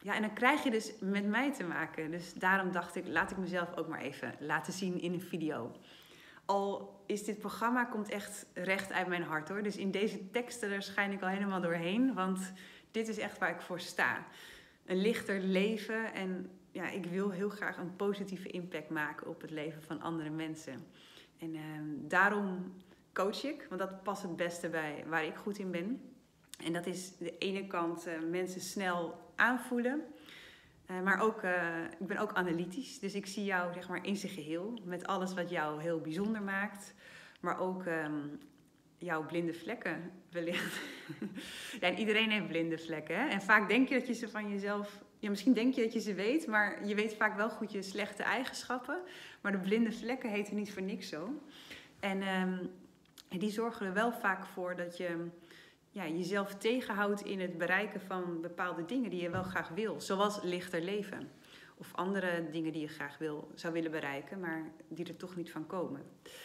Ja, en dan krijg je dus met mij te maken. Dus daarom dacht ik, laat ik mezelf ook maar even laten zien in een video. Al is dit programma, komt echt recht uit mijn hart hoor. Dus in deze teksten daar schijn ik al helemaal doorheen. Want dit is echt waar ik voor sta. Een lichter leven. En ja, ik wil heel graag een positieve impact maken op het leven van andere mensen. En daarom coach ik. Want dat past het beste bij waar ik goed in ben. En dat is de ene kant mensen snel aanvoelen. Maar ook, ik ben ook analytisch. Dus ik zie jou zeg maar in zijn geheel. Met alles wat jou heel bijzonder maakt. Maar ook jouw blinde vlekken wellicht. Ja, en iedereen heeft blinde vlekken. Hè? En vaak denk je dat je ze van jezelf... Ja, misschien denk je dat je ze weet. Maar je weet vaak wel goed je slechte eigenschappen. Maar de blinde vlekken heten niet voor niks zo. En die zorgen er wel vaak voor dat je... Ja, jezelf tegenhoudt in het bereiken van bepaalde dingen die je wel graag wil. Zoals lichter leven. Of andere dingen die je graag zou willen bereiken, maar die er toch niet van komen.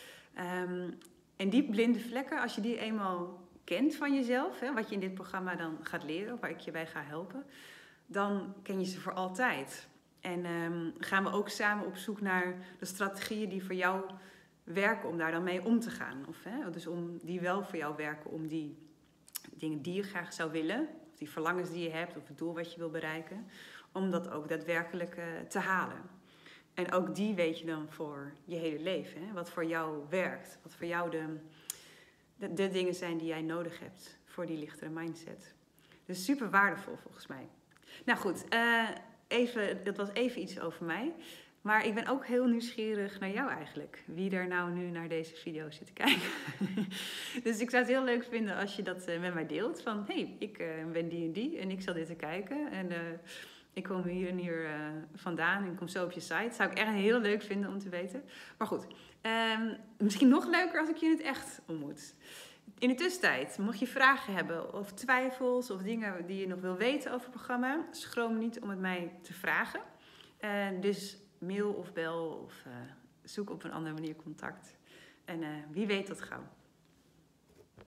En die blinde vlekken, als je die eenmaal kent van jezelf, hè, wat je in dit programma dan gaat leren, of waar ik je bij ga helpen, dan ken je ze voor altijd. En gaan we ook samen op zoek naar de strategieën die voor jou werken om daar dan mee om te gaan. Of, dus om die wel voor jou werken, om die dingen die je graag zou willen, of die verlangens die je hebt, of het doel wat je wil bereiken, om dat ook daadwerkelijk te halen. En ook die weet je dan voor je hele leven, hè? Wat voor jou werkt, wat voor jou de dingen zijn die jij nodig hebt voor die lichtere mindset. Dus super waardevol volgens mij. Nou goed, dat was even iets over mij. Maar ik ben ook heel nieuwsgierig naar jou eigenlijk. Wie er nou nu naar deze video zit te kijken. Dus ik zou het heel leuk vinden als je dat met mij deelt. Van, hey, ik ben die en die en ik zal dit te kijken. En ik kom hier en hier vandaan en ik kom zo op je site. Dat zou ik echt heel leuk vinden om te weten. Maar goed, misschien nog leuker als ik je in het echt ontmoet. In de tussentijd, mocht je vragen hebben of twijfels of dingen die je nog wil weten over het programma, schroom niet om het mij te vragen. Dus mail of bel of zoek op een andere manier contact. En wie weet tot gauw.